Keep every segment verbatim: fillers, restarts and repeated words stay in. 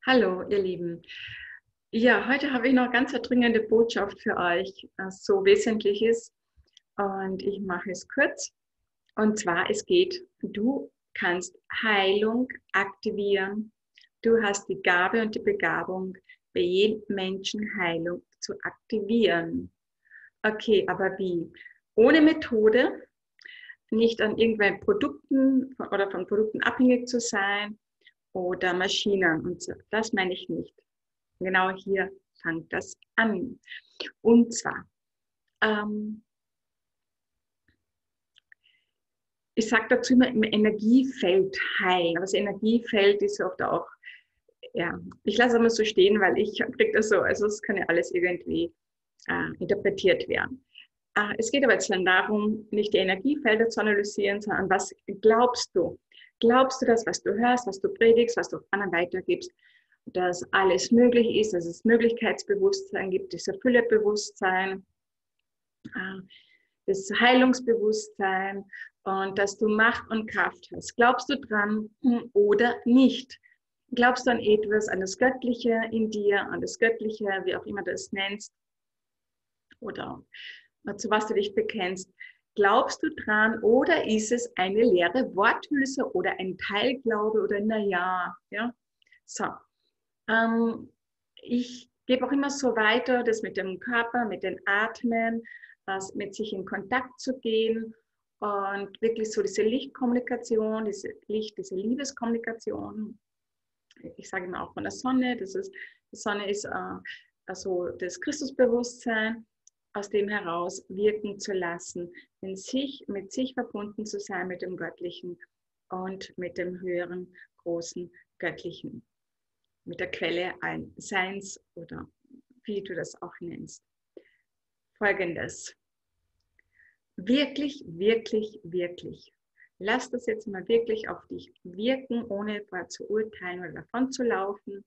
Hallo, ihr Lieben. Ja, heute habe ich noch ganz eine dringende Botschaft für euch, was so wesentlich ist. Und ich mache es kurz. Und zwar, es geht, du kannst Heilung aktivieren. Du hast die Gabe und die Begabung, bei jedem Menschen Heilung zu aktivieren. Okay, aber wie? Ohne Methode, nicht an irgendwelchen Produkten oder von Produkten abhängig zu sein oder Maschinen. Und so. Das meine ich nicht. Genau hier fängt das an. Und zwar, ähm, ich sage dazu immer im Energiefeld heilen. Aber das Energiefeld ist oft auch, ja, ich lasse es immer so stehen, weil ich kriege das so, also es kann ja alles irgendwie äh, interpretiert werden. Äh, es geht aber jetzt dann darum, nicht die Energiefelder zu analysieren, sondern was glaubst du? Glaubst du das, was du hörst, was du predigst, was du anderen weitergibst, dass alles möglich ist, dass es Möglichkeitsbewusstsein gibt, dieses Füllebewusstsein, das Heilungsbewusstsein und dass du Macht und Kraft hast. Glaubst du dran oder nicht? Glaubst du an etwas, an das Göttliche in dir, an das Göttliche, wie auch immer du es nennst, oder zu was du dich bekennst? Glaubst du dran oder ist es eine leere Worthülse oder ein Teilglaube oder naja, ja? So, ähm, ich gebe auch immer so weiter, das mit dem Körper, mit den Atmen, das mit sich in Kontakt zu gehen und wirklich so diese Lichtkommunikation, diese Licht, diese Liebeskommunikation. Ich sage immer auch von der Sonne, das ist, die Sonne ist äh, also das Christusbewusstsein, aus dem heraus wirken zu lassen, in sich, mit sich verbunden zu sein, mit dem Göttlichen und mit dem höheren, großen Göttlichen, mit der Quelle ein Seins oder wie du das auch nennst. Folgendes. Wirklich, wirklich, wirklich. Lass das jetzt mal wirklich auf dich wirken, ohne zu urteilen oder davon zu laufen.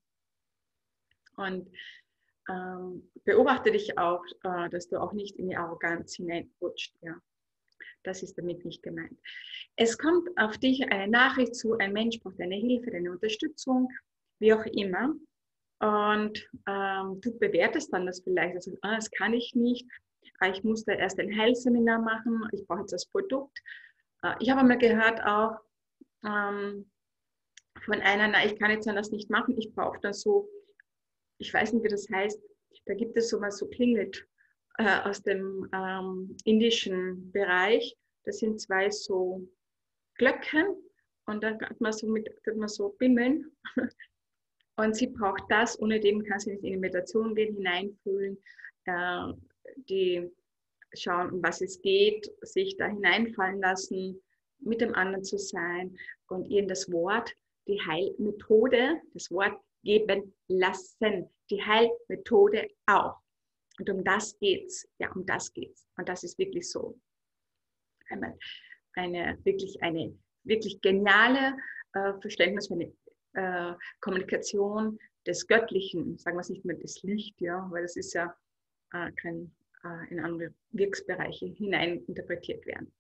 Und ähm, beobachte dich auch, äh, dass du auch nicht in die Arroganz hineinrutscht. Ja. Das ist damit nicht gemeint. Es kommt auf dich eine Nachricht zu, ein Mensch braucht deine Hilfe, deine Unterstützung, wie auch immer. Und ähm, du bewertest dann das vielleicht, also, ah, das kann ich nicht, ich muss da erst ein Heilseminar machen, ich brauche jetzt das Produkt. Äh, ich habe einmal gehört auch ähm, von einer, na, ich kann jetzt das nicht machen, ich brauche dann so, ich weiß nicht, wie das heißt, da gibt es so mal so Klingelt äh, aus dem ähm, indischen Bereich, das sind zwei so Glöckchen und dann kann man so, mit, kann man so bimmeln. Und sie braucht das, ohne dem kann sie nicht in die Meditation gehen, hineinfühlen, äh, die schauen, um was es geht, sich da hineinfallen lassen, mit dem anderen zu sein und ihnen das Wort, die Heilmethode, das Wort geben lassen, die Heilmethode auch. Und um das geht's, ja, um das geht's. Und das ist wirklich so eine, eine wirklich eine wirklich geniale äh, Verständnis für eine äh, Kommunikation des Göttlichen, sagen wir es nicht mehr das Licht, ja, weil das ist ja äh, kein äh, in andere Wirksbereiche hinein interpretiert werden.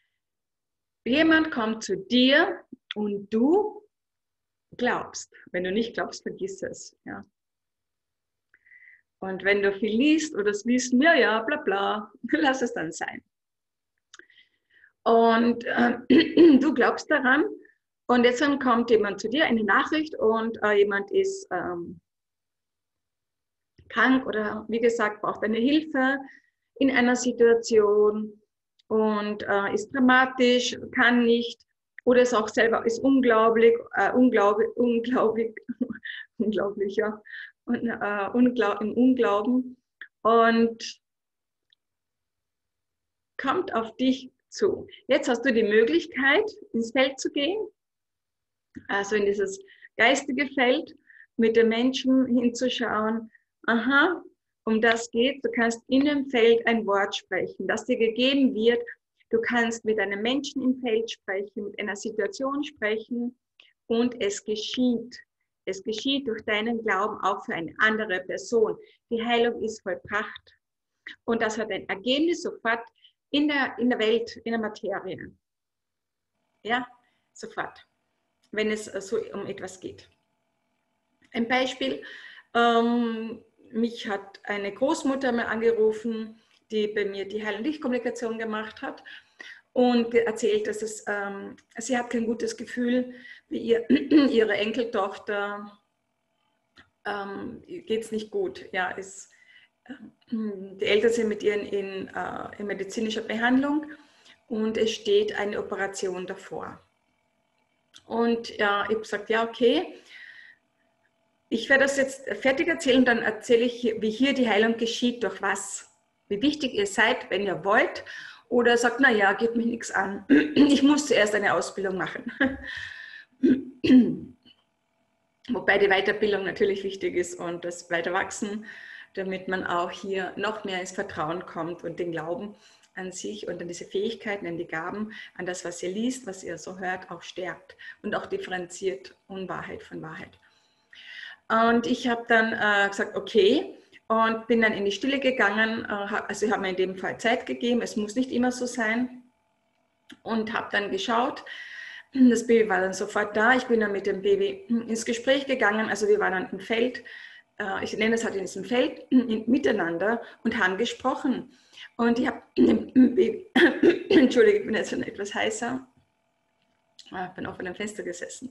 Jemand kommt zu dir und du glaubst. Wenn du nicht glaubst, vergiss es. Ja. Und wenn du viel liest oder das Wissen, ja, ja, bla bla, lass es dann sein. Und äh, du glaubst daran und jetzt dann kommt jemand zu dir, eine Nachricht und äh, jemand ist ähm, krank oder wie gesagt, braucht eine Hilfe in einer Situation und äh, ist dramatisch, kann nicht oder ist auch selber ist unglaublich, äh, unglaublich, unglaublich, unglaublich, ja, und, äh, unglaub, im Unglauben und kommt auf dich zu. Jetzt hast du die Möglichkeit, ins Feld zu gehen, also in dieses geistige Feld, mit den Menschen hinzuschauen, aha, um das geht, du kannst in dem Feld ein Wort sprechen, das dir gegeben wird. Du kannst mit einem Menschen im Feld sprechen, mit einer Situation sprechen und es geschieht. Es geschieht durch deinen Glauben auch für eine andere Person. Die Heilung ist vollbracht. Und das hat ein Ergebnis sofort in der, in der Welt, in der Materie. Ja, sofort, wenn es so um etwas geht. Ein Beispiel, ähm, mich hat eine Großmutter mal angerufen, die bei mir die Heil- und Lichtkommunikation gemacht hat und erzählt, dass es, ähm, sie hat kein gutes Gefühl, wie ihr, ihre Enkeltochter ähm, geht es nicht gut. Ja, ist, die Eltern sind mit ihr in, äh, in medizinischer Behandlung und es steht eine Operation davor. Und ja, ich habe gesagt, ja, okay, ich werde das jetzt fertig erzählen, dann erzähle ich, wie hier die Heilung geschieht, durch was, wie wichtig ihr seid, wenn ihr wollt. Oder sagt, naja, geht mich nichts an. Ich muss zuerst eine Ausbildung machen. Wobei die Weiterbildung natürlich wichtig ist und das Weiterwachsen, damit man auch hier noch mehr ins Vertrauen kommt und den Glauben an sich und an diese Fähigkeiten, an die Gaben, an das, was ihr liest, was ihr so hört, auch stärkt und auch differenziert Unwahrheit von Wahrheit. Und ich habe dann äh, gesagt, okay, und bin dann in die Stille gegangen. Äh, also ich habe mir in dem Fall Zeit gegeben, es muss nicht immer so sein. Und habe dann geschaut, das Baby war dann sofort da. Ich bin dann mit dem Baby ins Gespräch gegangen. Also wir waren dann im Feld, äh, ich nenne es halt in diesem Feld, in, miteinander und haben gesprochen. Und ich habe dem Baby, Entschuldige, ich bin jetzt schon etwas heißer, ich bin auch an dem Fenster gesessen.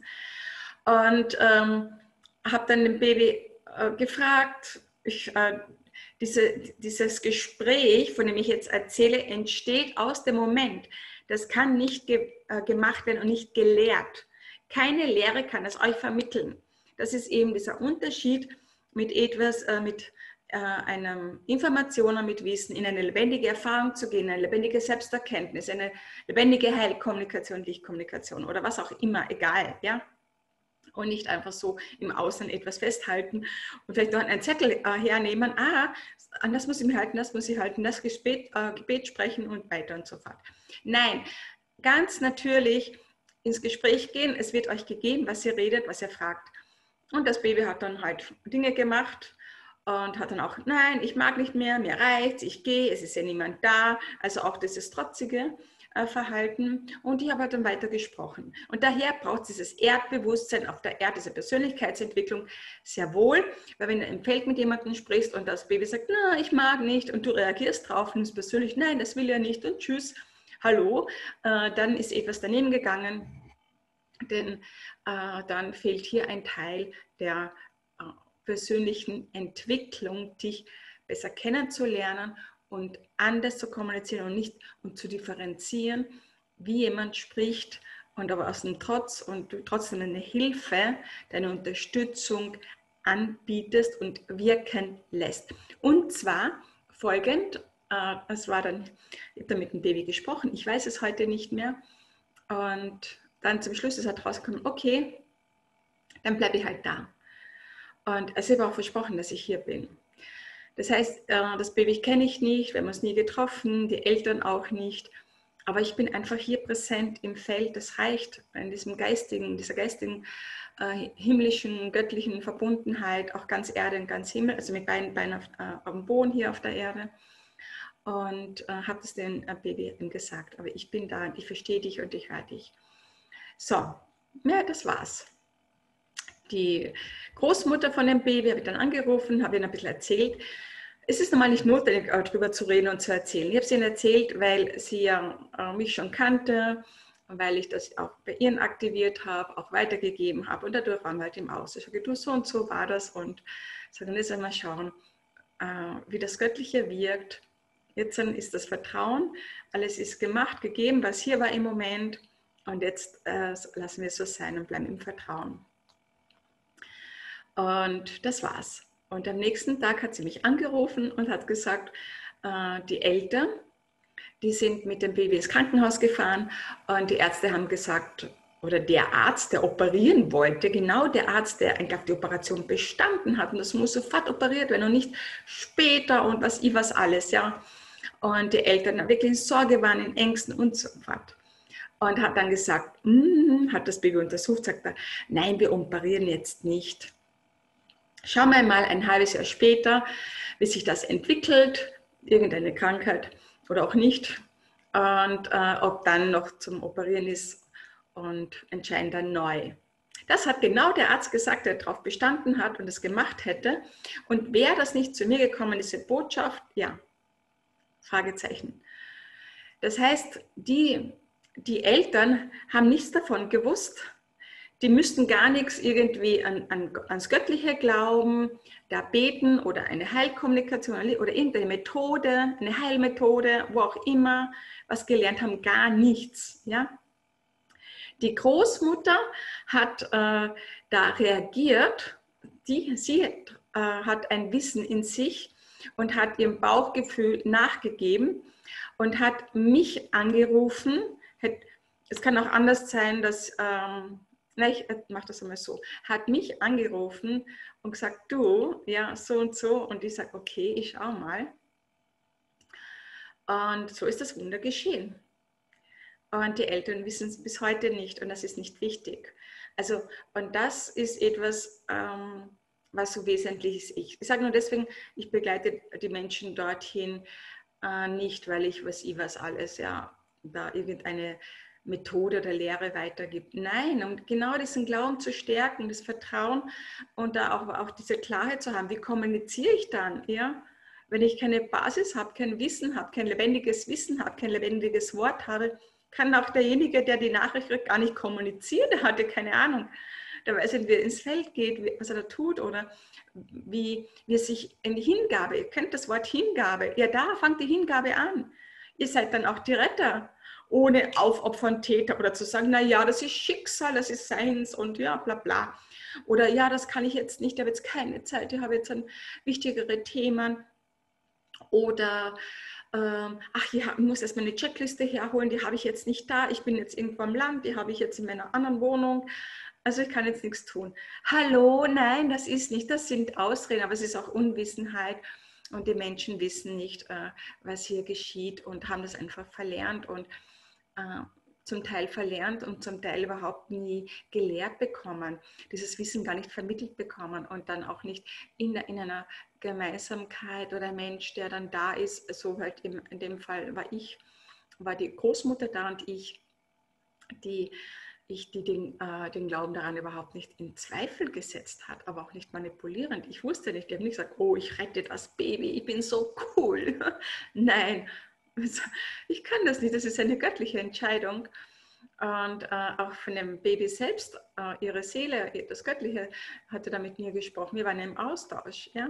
Und ähm, habe dann dem Baby äh, gefragt, ich, äh, diese, dieses Gespräch, von dem ich jetzt erzähle, entsteht aus dem Moment. Das kann nicht ge äh, gemacht werden und nicht gelehrt. Keine Lehre kann es euch vermitteln. Das ist eben dieser Unterschied mit etwas, äh, mit äh, einer Information, mit Wissen, in eine lebendige Erfahrung zu gehen, eine lebendige Selbsterkenntnis, eine lebendige Heilkommunikation, Lichtkommunikation oder was auch immer, egal, ja. Und nicht einfach so im Außen etwas festhalten und vielleicht noch einen Zettel äh, hernehmen, ah, an das muss ich mir halten, das muss ich halten, das Gebet, äh, Gebet sprechen und weiter und so fort. Nein, ganz natürlich ins Gespräch gehen, es wird euch gegeben, was ihr redet, was ihr fragt. Und das Baby hat dann halt Dinge gemacht und hat dann auch, nein, ich mag nicht mehr, mir reicht's, ich gehe, es ist ja niemand da, also auch dieses Trotzige Verhalten und ich habe halt dann weiter gesprochen. Und daher braucht es dieses Erdbewusstsein auf der Erde, diese Persönlichkeitsentwicklung sehr wohl, weil wenn du im Feld mit jemandem sprichst und das Baby sagt, na, ich mag nicht und du reagierst drauf und es persönlich, nein, das will er nicht und tschüss, hallo, äh, dann ist etwas daneben gegangen, denn äh, dann fehlt hier ein Teil der äh, persönlichen Entwicklung, dich besser kennenzulernen und anders zu kommunizieren und nicht und zu differenzieren, wie jemand spricht und aber aus dem Trotz und du trotzdem eine Hilfe, deine Unterstützung anbietest und wirken lässt. Und zwar folgend, äh, es war dann, ich habe dann mit dem Baby gesprochen, ich weiß es heute nicht mehr und dann zum Schluss ist halt rausgekommen, okay, dann bleibe ich halt da. Und es ist aber auch versprochen, dass ich hier bin. Das heißt, das Baby kenne ich nicht, wir haben uns nie getroffen, die Eltern auch nicht. Aber ich bin einfach hier präsent im Feld, das reicht, in diesem geistigen, dieser geistigen, äh, himmlischen, göttlichen Verbundenheit, auch ganz Erde und ganz Himmel, also mit beiden Beinen auf, äh, auf dem Boden hier auf der Erde. Und äh, habe das dem Baby gesagt, aber ich bin da und ich verstehe dich und ich höre dich. So, ja, das war's. Die Großmutter von dem Baby habe ich dann angerufen, habe ihnen ein bisschen erzählt. Es ist normal nicht notwendig, darüber zu reden und zu erzählen. Ich habe es ihnen erzählt, weil sie ja mich schon kannte, weil ich das auch bei ihnen aktiviert habe, auch weitergegeben habe und dadurch waren wir halt im Austausch. Ich sage, du, so und so war das und so, dann ist einmal schauen, wie das Göttliche wirkt. Jetzt ist das Vertrauen, alles ist gemacht, gegeben, was hier war im Moment und jetzt äh, lassen wir es so sein und bleiben im Vertrauen. Und das war's. Und am nächsten Tag hat sie mich angerufen und hat gesagt, äh, die Eltern, die sind mit dem Baby ins Krankenhaus gefahren und die Ärzte haben gesagt, oder der Arzt, der operieren wollte, genau der Arzt, der eigentlich die Operation bestanden hat und das muss sofort operiert werden und nicht später und was ich was alles, ja. Und die Eltern wirklich in Sorge waren, in Ängsten und so fort. Und hat dann gesagt, mm, hat das Baby untersucht, sagt er, nein, wir operieren jetzt nicht. Schauen wir mal ein halbes Jahr später, wie sich das entwickelt, irgendeine Krankheit oder auch nicht, und äh, ob dann noch zum Operieren ist und entscheiden dann neu. Das hat genau der Arzt gesagt, der darauf bestanden hat und es gemacht hätte. Und wäre das nicht zu mir gekommen, diese Botschaft, ja, Fragezeichen. Das heißt, die, die Eltern haben nichts davon gewusst. Die müssten gar nichts irgendwie an, an, ans Göttliche glauben, da beten oder eine Heilkommunikation oder irgendeine Methode, eine Heilmethode, wo auch immer, was gelernt haben, gar nichts. Ja? Die Großmutter hat äh, da reagiert, die, sie äh, hat ein Wissen in sich und hat ihrem Bauchgefühl nachgegeben und hat mich angerufen. Es kann auch anders sein, dass... Ähm, Na, ich mache das einmal so, hat mich angerufen und gesagt, du, ja, so und so. Und ich sage, okay, ich schau mal. Und so ist das Wunder geschehen. Und die Eltern wissen es bis heute nicht und das ist nicht wichtig. Also, und das ist etwas, ähm, was so wesentlich ist. Ich, ich sage nur deswegen, ich begleite die Menschen dorthin, äh, nicht, weil ich was ich was alles, ja, da irgendeine Methode oder Lehre weitergibt. Nein, um genau diesen Glauben zu stärken, das Vertrauen und da auch, auch diese Klarheit zu haben. Wie kommuniziere ich dann? Ja? Wenn ich keine Basis habe, kein Wissen habe, kein lebendiges Wissen habe, kein lebendiges Wort habe, kann auch derjenige, der die Nachricht kriegt, gar nicht kommunizieren. Der hatte keine Ahnung. Der weiß nicht, wie er ins Feld geht, was er da tut oder wie, wie er sich in die Hingabe, ihr kennt das Wort Hingabe, ja, da fängt die Hingabe an. Ihr seid dann auch die Retter, ohne aufopfern Täter oder zu sagen, na ja, das ist Schicksal, das ist Seins und ja, bla bla. Oder ja, das kann ich jetzt nicht, ich habe jetzt keine Zeit, ich habe jetzt ein wichtigere Themen. Oder ähm, ach ja, ich muss erstmal eine Checkliste herholen, die habe ich jetzt nicht da, ich bin jetzt irgendwo am Land, die habe ich jetzt in meiner anderen Wohnung. Also ich kann jetzt nichts tun. Hallo, nein, das ist nicht, das sind Ausreden, aber es ist auch Unwissenheit. Und die Menschen wissen nicht, äh, was hier geschieht und haben das einfach verlernt und äh, zum Teil verlernt und zum Teil überhaupt nie gelehrt bekommen, dieses Wissen gar nicht vermittelt bekommen und dann auch nicht in, in einer Gemeinsamkeit oder ein Mensch, der dann da ist, so halt in, in dem Fall war ich, war die Großmutter da und ich, die ich die den, äh, den Glauben daran überhaupt nicht in Zweifel gesetzt hat, aber auch nicht manipulierend. Ich wusste nicht, ich habe nicht gesagt, oh, ich rette das Baby, ich bin so cool. Nein, ich kann das nicht, das ist eine göttliche Entscheidung. Und äh, auch von dem Baby selbst, äh, ihre Seele, das Göttliche, hatte da mit mir gesprochen. Wir waren im Austausch. Ja?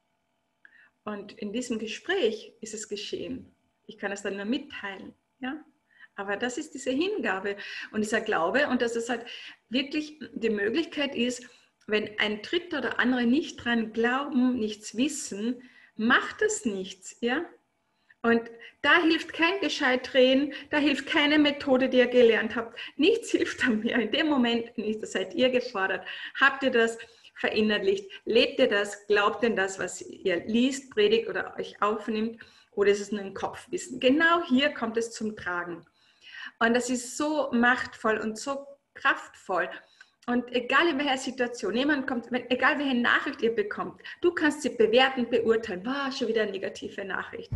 Und in diesem Gespräch ist es geschehen. Ich kann es dann nur mitteilen. Ja? Aber das ist diese Hingabe und dieser Glaube und dass es halt wirklich die Möglichkeit ist, wenn ein Dritter oder andere nicht dran glauben, nichts wissen, macht es nichts. Ja? Und da hilft kein Gescheit-Drehen, da hilft keine Methode, die ihr gelernt habt. Nichts hilft mir. In dem Moment nicht, da seid ihr gefordert. Habt ihr das verinnerlicht? Lebt ihr das? Glaubt ihr das, was ihr liest, predigt oder euch aufnimmt? Oder ist es nur ein Kopfwissen? Genau hier kommt es zum Tragen. Und das ist so machtvoll und so kraftvoll. Und egal in welcher Situation, jemand kommt, egal welche Nachricht ihr bekommt, du kannst sie bewerten, beurteilen. War schon wieder eine negative Nachricht.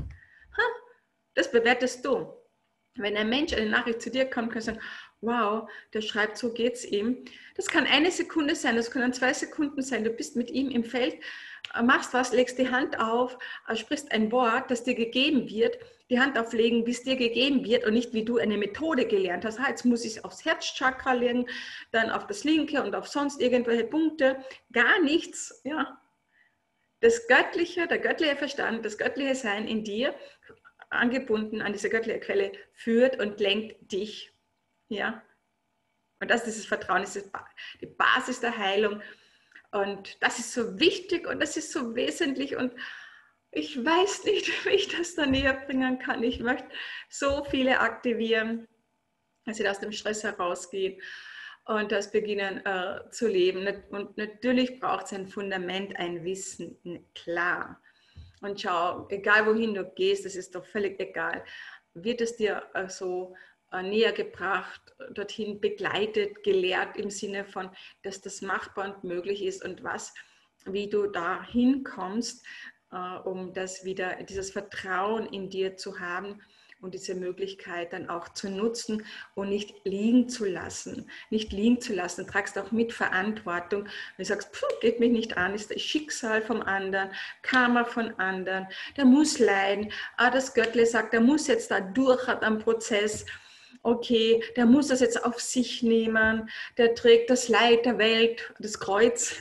Das bewertest du. Wenn ein Mensch eine Nachricht zu dir kommt, kannst du sagen, wow, der schreibt, so geht es ihm. Das kann eine Sekunde sein, das können zwei Sekunden sein. Du bist mit ihm im Feld, machst was, legst die Hand auf, sprichst ein Wort, das dir gegeben wird. Die Hand auflegen, bis dir gegeben wird und nicht wie du eine Methode gelernt hast. Jetzt muss ich es aufs Herzchakra legen, dann auf das linke und auf sonst irgendwelche Punkte. Gar nichts. Ja. Das Göttliche, der göttliche Verstand, das göttliche Sein in dir, angebunden an diese göttliche Quelle, führt und lenkt dich. Ja? Und das ist dieses Vertrauen, das ist die Basis der Heilung. Und das ist so wichtig und das ist so wesentlich. Und ich weiß nicht, wie ich das da näher bringen kann. Ich möchte so viele aktivieren, dass sie aus dem Stress herausgehen und das beginnen äh, zu leben. Und natürlich braucht es ein Fundament, ein Wissen, klar. Und schau, egal wohin du gehst, das ist doch völlig egal, wird es dir äh, so äh, näher gebracht, dorthin begleitet, gelehrt im Sinne von, dass das machbar und möglich ist und was, wie du da hinkommst, äh, um das wieder, dieses Vertrauen in dir zu haben und diese Möglichkeit dann auch zu nutzen und nicht liegen zu lassen. Nicht liegen zu lassen. Du tragst auch mit Verantwortung. Wenn du sagst, pff, geht mich nicht an, ist das Schicksal vom anderen, Karma von anderen, der muss leiden. Ah, das Göttle sagt, der muss jetzt da durch, hat am Prozess. Okay, der muss das jetzt auf sich nehmen. Der trägt das Leid der Welt, das Kreuz,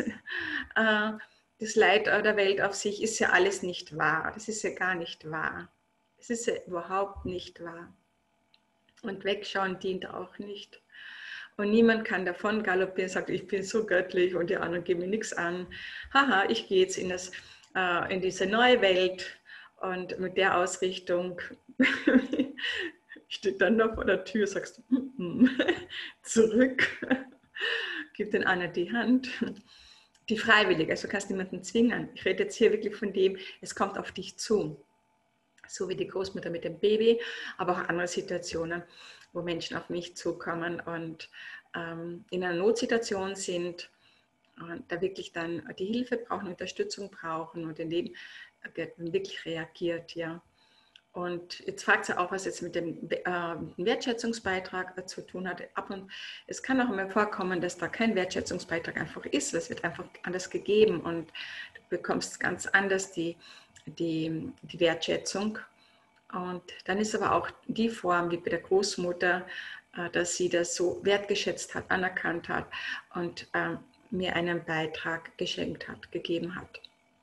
das Leid der Welt auf sich. Ist ja alles nicht wahr. Das ist ja gar nicht wahr. Es ist ja überhaupt nicht wahr. Und wegschauen dient auch nicht. Und niemand kann davon galoppieren, sagt, ich bin so göttlich und die anderen geben mir nichts an. Haha, ich gehe jetzt in, das, äh, in diese neue Welt und mit der Ausrichtung steht dann noch vor der Tür, sagst du, mm -mm, zurück, gib den anderen die Hand. Die freiwillig, also du kannst niemanden zwingen. Ich rede jetzt hier wirklich von dem, es kommt auf dich zu. So wie die Großmutter mit dem Baby, aber auch andere Situationen, wo Menschen auf mich zukommen und ähm, in einer Notsituation sind und da wirklich dann die Hilfe brauchen, Unterstützung brauchen und in dem wirklich reagiert, ja. Und jetzt fragt sie auch, was jetzt mit dem äh, Wertschätzungsbeitrag äh, zu tun hat. Ab und es kann auch immer vorkommen, dass da kein Wertschätzungsbeitrag einfach ist. Es wird einfach anders gegeben und du bekommst ganz anders die Die, die Wertschätzung. Und dann ist aber auch die Form, wie bei der Großmutter, dass sie das so wertgeschätzt hat, anerkannt hat und äh, mir einen Beitrag geschenkt hat, gegeben hat.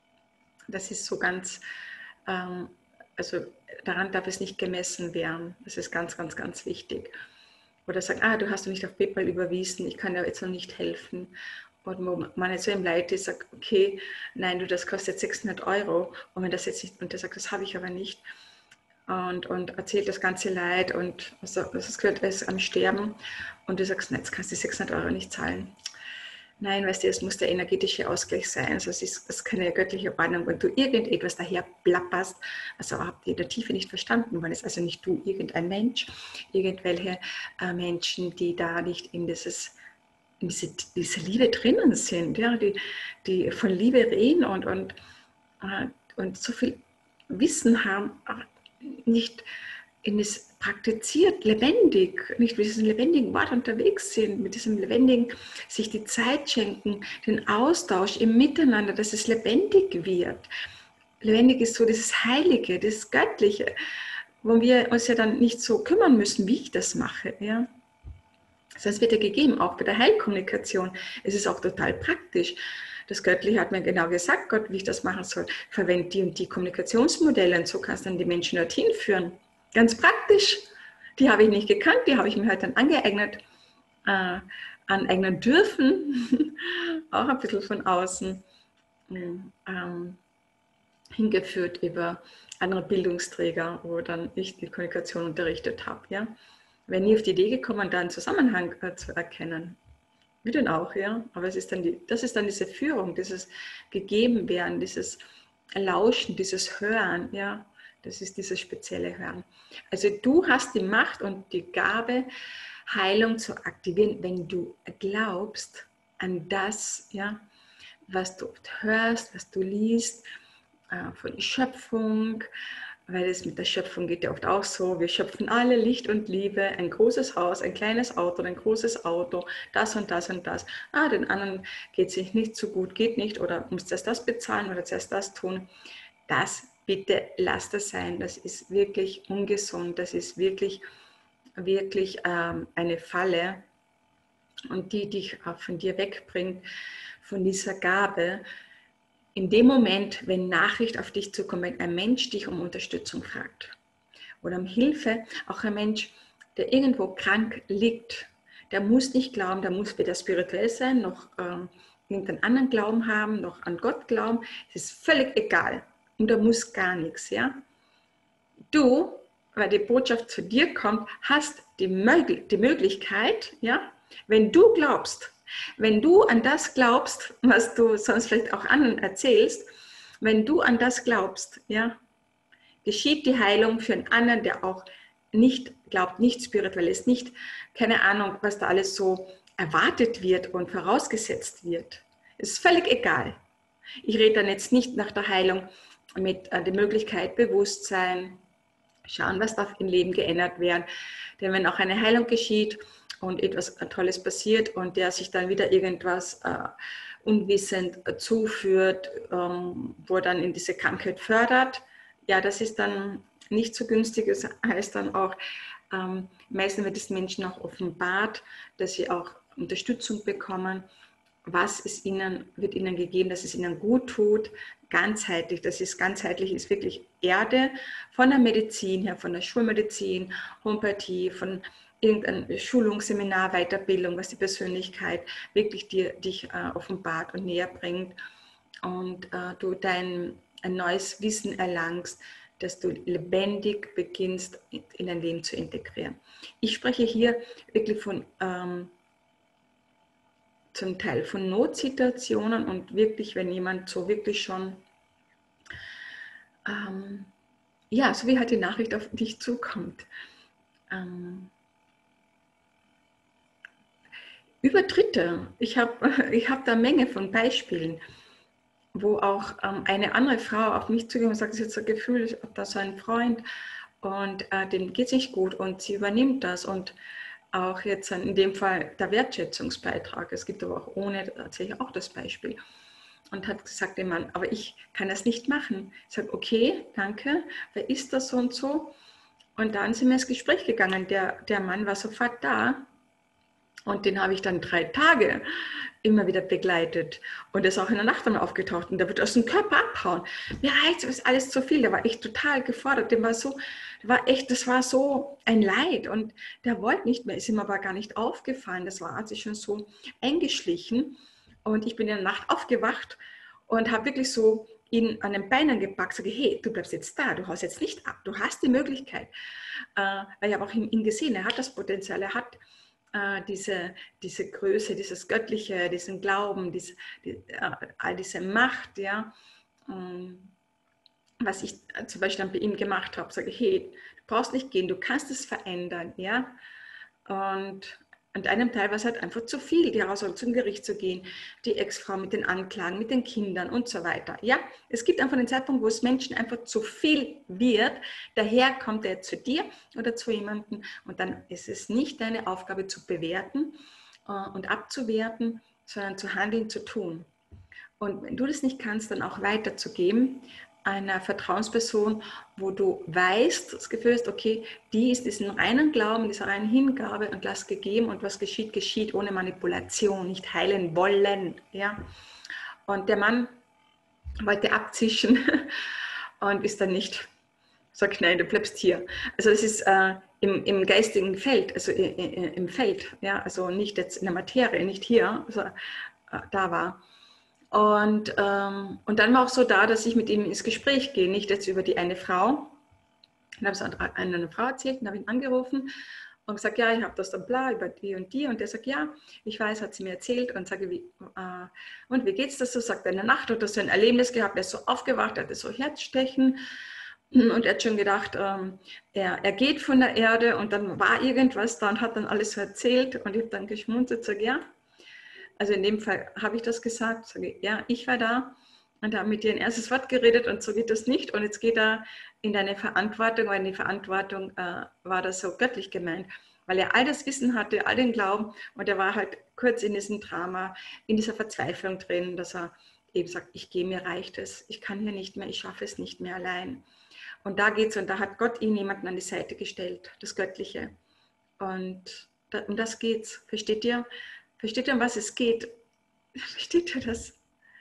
Das ist so ganz, ähm, also daran darf es nicht gemessen werden. Das ist ganz, ganz, ganz wichtig. Oder sagt, ah, du hast du nicht auf PayPal überwiesen, ich kann dir jetzt noch nicht helfen. Und wo man jetzt so im Leid ist, sagt, okay, nein, du, das kostet sechshundert Euro. Und wenn das jetzt nicht, und der sagt, das habe ich aber nicht. Und, und erzählt das ganze Leid und also, das gehört, er ist am Sterben. Und du sagst, nein, jetzt kannst du die sechshundert Euro nicht zahlen. Nein, weißt du, es muss der energetische Ausgleich sein. Also es ist, es ist keine göttliche Ordnung. Wenn du irgendetwas daher plapperst, also habt ihr in der Tiefe nicht verstanden, weil es also nicht du, irgendein Mensch, irgendwelche äh, Menschen, die da nicht in dieses Diese, diese Liebe drinnen sind, ja, die, die von Liebe reden und, und, und so viel Wissen haben, nicht in es praktiziert, lebendig, nicht mit diesem lebendigen Wort unterwegs sind, mit diesem lebendigen, sich die Zeit schenken, den Austausch im Miteinander, dass es lebendig wird. Lebendig ist so dieses Heilige, das Göttliche, wo wir uns ja dann nicht so kümmern müssen, wie ich das mache, ja. Das wird ja gegeben, auch bei der Heilkommunikation. Es ist auch total praktisch. Das Göttliche hat mir genau gesagt, Gott, wie ich das machen soll. Verwende die und die Kommunikationsmodelle und so kannst du dann die Menschen dorthin führen. Ganz praktisch. Die habe ich nicht gekannt, die habe ich mir halt dann angeeignet, äh, aneignen dürfen. Auch ein bisschen von außen ähm, hingeführt über andere Bildungsträger, wo dann ich die Kommunikation unterrichtet habe, ja. Wäre nie auf die Idee gekommen, da einen Zusammenhang äh, zu erkennen. Wie denn auch, ja. Aber es ist dann die, das ist dann diese Führung, dieses Gegebenwerden, dieses Lauschen, dieses Hören, ja. Das ist dieses spezielle Hören. Also du hast die Macht und die Gabe, Heilung zu aktivieren, wenn du glaubst an das, ja, was du hörst, was du liest, äh, von der Schöpfung, weil es mit der Schöpfung geht ja oft auch so, wir schöpfen alle Licht und Liebe, ein großes Haus, ein kleines Auto, ein großes Auto, das und das und das. Ah, den anderen geht es sich nicht so gut, geht nicht oder muss zuerst das bezahlen oder zuerst das tun. Das bitte lass das sein, das ist wirklich ungesund, das ist wirklich, wirklich ähm, eine Falle und die dich auch von dir wegbringt, von dieser Gabe. In dem Moment, wenn Nachricht auf dich zukommt, wenn ein Mensch dich um Unterstützung fragt oder um Hilfe, auch ein Mensch, der irgendwo krank liegt, der muss nicht glauben, der muss weder spirituell sein, noch ähm, irgendeinen anderen Glauben haben, noch an Gott glauben. Es ist völlig egal und da muss gar nichts. Ja? Du, weil die Botschaft zu dir kommt, hast die, Mög- die Möglichkeit, ja, wenn du glaubst, wenn du an das glaubst, was du sonst vielleicht auch anderen erzählst, wenn du an das glaubst, ja, geschieht die Heilung für einen anderen, der auch nicht glaubt, nicht spirituell ist, nicht, keine Ahnung, was da alles so erwartet wird und vorausgesetzt wird. Es ist völlig egal. Ich rede dann jetzt nicht nach der Heilung mit äh, der Möglichkeit Bewusstsein, schauen, was darf im Leben geändert werden. Denn wenn auch eine Heilung geschieht und etwas Tolles passiert und der sich dann wieder irgendwas äh, unwissend äh, zuführt, ähm, wo er dann in diese Krankheit fördert, ja, das ist dann nicht so günstig. Das heißt dann auch, ähm, meistens wird es Menschen auch offenbart, dass sie auch Unterstützung bekommen. Was ist ihnen, wird ihnen gegeben, dass es ihnen gut tut, ganzheitlich. Das ist ganzheitlich, ist wirklich Erde von der Medizin her, von der Schulmedizin, Homöopathie, von irgendein Schulungsseminar, Weiterbildung, was die Persönlichkeit wirklich dir, dich äh, offenbart und näher bringt und äh, du dein ein neues Wissen erlangst, dass du lebendig beginnst, in dein Leben zu integrieren. Ich spreche hier wirklich von ähm, zum Teil von Notsituationen und wirklich, wenn jemand so wirklich schon, ähm, ja, so wie halt die Nachricht auf dich zukommt, ähm, Übertritte. Ich habe ich hab da eine Menge von Beispielen, wo auch ähm, eine andere Frau auf mich zugeht und sagt, sie hat so ein Gefühl, ich habe da so einen Freund und äh, dem geht es nicht gut und sie übernimmt das und auch jetzt in dem Fall der Wertschätzungsbeitrag. Es gibt aber auch ohne, da erzähle ich auch das Beispiel. Und hat gesagt dem Mann, aber ich kann das nicht machen. Ich sage, okay, danke, wer ist das so und so? Und dann sind wir ins Gespräch gegangen. Der, der Mann war sofort da und den habe ich dann drei Tage immer wieder begleitet. Und er ist auch in der Nacht dann aufgetaucht und der wird aus dem Körper abhauen. Mir reicht es, ist alles zu viel. Der war echt total gefordert. Dem war so, der war echt, das war so ein Leid und der wollte nicht mehr, ist ihm aber gar nicht aufgefallen. Das war, hat sich schon so eingeschlichen. Und ich bin in der Nacht aufgewacht und habe wirklich so ihn an den Beinen gepackt, sage, hey, du bleibst jetzt da, du haust jetzt nicht ab, du hast die Möglichkeit. Äh, weil ich habe auch ihn gesehen, er hat das Potenzial, er hat äh, diese, diese Größe, dieses Göttliche, diesen Glauben, diese, die, äh, all diese Macht, ja, ähm, was ich zum Beispiel dann bei ihm gemacht habe, sage ich, hey, du brauchst nicht gehen, du kannst es verändern, ja, und an einem Teil war es halt einfach zu viel, die Herausforderung zum Gericht zu gehen, die Ex-Frau mit den Anklagen, mit den Kindern und so weiter. Ja, es gibt einfach einen Zeitpunkt, wo es Menschen einfach zu viel wird. Daher kommt er zu dir oder zu jemandem und dann ist es nicht deine Aufgabe zu bewerten äh, und abzuwerten, sondern zu handeln, zu tun. Und wenn du das nicht kannst, dann auch weiterzugeben, einer Vertrauensperson, wo du weißt, das Gefühl ist, okay, die ist diesen reinen Glauben, dieser reinen Hingabe und das gegeben und was geschieht, geschieht ohne Manipulation, nicht heilen wollen. Ja? Und der Mann wollte abzischen und ist dann nicht, sagt, nein, du bleibst hier. Also das ist äh, im, im geistigen Feld, also im Feld, ja? Also nicht jetzt in der Materie, nicht hier, also, äh, da war. Und, ähm, und dann war auch so da, dass ich mit ihm ins Gespräch gehe, nicht jetzt über die eine Frau. Dann habe ich es an eine Frau erzählt und habe ihn angerufen und gesagt, ja, ich habe das dann bla über die und die. Und der sagt, ja, ich weiß, hat sie mir erzählt und sage, wie, äh, und wie geht's das so? Sagt er, in der Nacht hat er so ein Erlebnis gehabt, er ist so aufgewacht, er hatte so Herzstechen und er hat schon gedacht, ähm, er, er geht von der Erde und dann war irgendwas da und hat dann alles so erzählt und ich habe dann geschmunzelt, sage, ja, also in dem Fall habe ich das gesagt, sage, ja, ich war da und habe mit dir ein erstes Wort geredet und so geht das nicht. Und jetzt geht er in deine Verantwortung, weil in die Verantwortung äh, war das so göttlich gemeint, weil er all das Wissen hatte, all den Glauben und er war halt kurz in diesem Drama, in dieser Verzweiflung drin, dass er eben sagt, ich gehe, mir reicht es, ich kann hier nicht mehr, ich schaffe es nicht mehr allein. Und da geht's und da hat Gott ihn jemanden an die Seite gestellt, das Göttliche. Und da, um das geht's, versteht ihr? Versteht ihr, um was es geht? Versteht ihr das?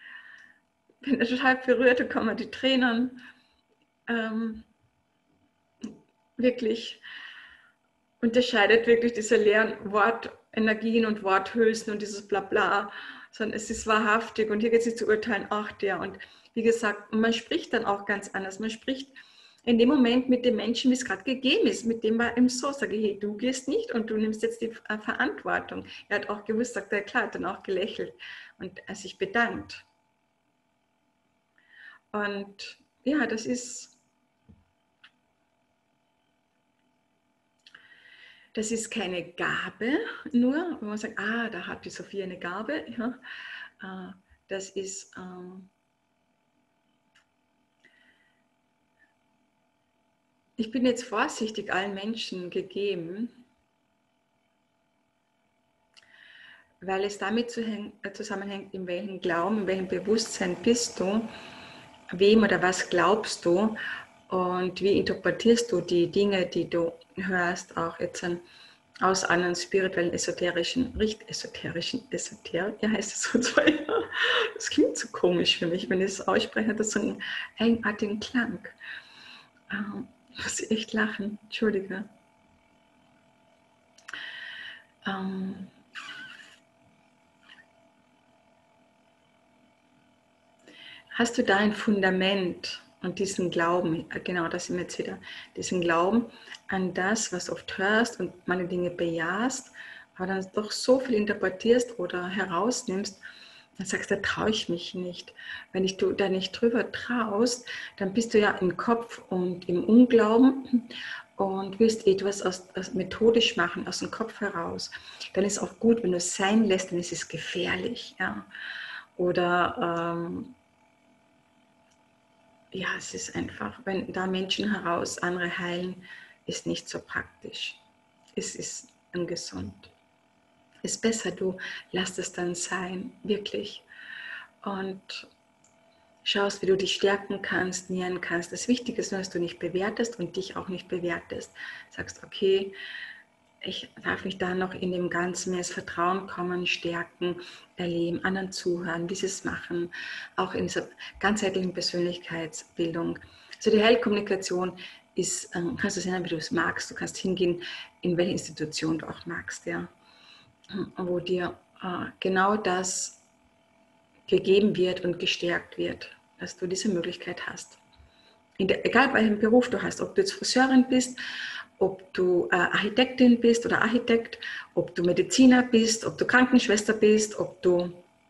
Ich bin total berührt, da kommen die Tränen. Ähm, wirklich unterscheidet wirklich diese leeren Wortenergien und Worthülsen und dieses Blabla, sondern es ist wahrhaftig und hier geht es nicht zu urteilen, ach der. Und wie gesagt, man spricht dann auch ganz anders. Man spricht in dem Moment mit dem Menschen, wie es gerade gegeben ist, mit dem war ihm so, sage ich, hey, du gehst nicht und du nimmst jetzt die Verantwortung. Er hat auch gewusst, sagt er, klar, hat dann auch gelächelt und er sich bedankt. Und ja, das ist, das ist keine Gabe nur, wenn man sagt, ah, da hat die Sophie eine Gabe. Ja, das ist, ähm, ich bin jetzt vorsichtig allen Menschen gegeben, weil es damit zusammenhängt, in welchem Glauben, in welchem Bewusstsein bist du, wem oder was glaubst du und wie interpretierst du die Dinge, die du hörst, auch jetzt aus anderen spirituellen, esoterischen, richtig esoterischen, Esoterik, ja heißt es so, das klingt so komisch für mich, wenn ich es ausspreche, hat das so einen eigenartigen Klang. Ähm, ich muss echt lachen, entschuldige. Ähm, hast du da ein Fundament und diesen Glauben, genau, das sind wir jetzt wieder, diesen Glauben an das, was du oft hörst und meine Dinge bejahst, aber dann doch so viel interpretierst oder herausnimmst, dann sagst du, da traue ich mich nicht. Wenn ich, du da nicht drüber traust, dann bist du ja im Kopf und im Unglauben und willst etwas aus, aus, methodisch machen, aus dem Kopf heraus. Dann ist es auch gut, wenn du es sein lässt, dann ist es gefährlich. Ja? Oder ähm, ja, es ist einfach, wenn da Menschen heraus andere heilen, ist nicht so praktisch. Es ist ungesund. Ist besser, du lässt es dann sein, wirklich. Und schaust, wie du dich stärken kannst, nähern kannst. Das Wichtige ist nur, dass du nicht bewertest und dich auch nicht bewertest. Sagst, okay, ich darf mich da noch in dem Ganzen mehr ins Vertrauen kommen, stärken, erleben, anderen zuhören, wie sie es machen, auch in dieser ganzheitlichen Persönlichkeitsbildung. Also die Heilkommunikation ist, kannst du sehen, wie du es magst. Du kannst hingehen, in welche Institution du auch magst, ja, wo dir äh, genau das gegeben wird und gestärkt wird, dass du diese Möglichkeit hast. In der, egal welchen Beruf du hast, ob du jetzt Friseurin bist, ob du äh, Architektin bist oder Architekt, ob du Mediziner bist, ob du Krankenschwester bist, ob du